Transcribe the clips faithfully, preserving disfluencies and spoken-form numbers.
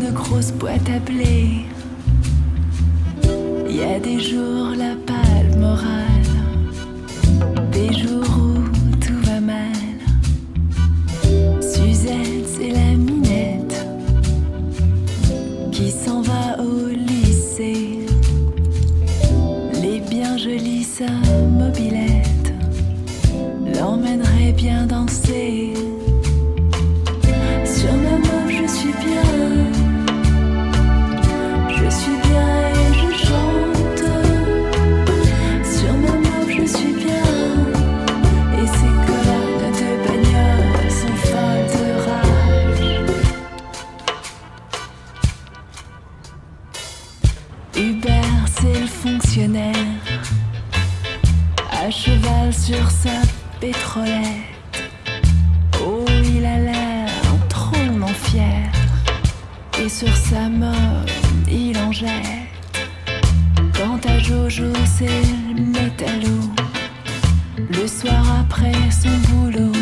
de grosses boîtes à blé. Y a des jours la pâle morale, des jours où tout va mal. Suzette, c'est la minette qui s'en va au lycée. Les bien jolies sa mobilette l'emmènerait bien danser. Sur ma meuf je suis bien, je suis bien et je chante. Sur ma meuf je suis bien, et ses colonnes de bagnole sont folles de rage. Hubert c'est le fonctionnaire, à cheval sur sa pétrolette. Oh il a l'air drôlement fier, et sur sa mode il en jette. Quant à Jojo c'est le métallo, le soir après son boulot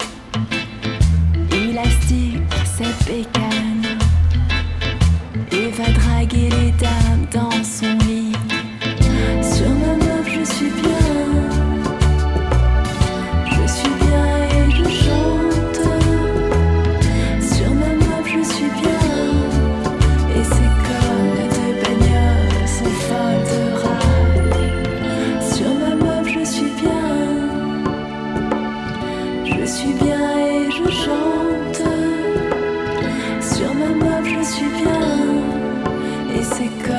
il astique ses bécanes et va draguer les dames dans son lit. Sur ma meuf je suis bien, je suis bien et je chante. Sur ma meuf je suis bien, et ses colonnes de bagnole sont folles de rage. Sur ma meuf je suis bien, je suis bien et je chante. Sur ma meuf je suis bien, et ses colonnes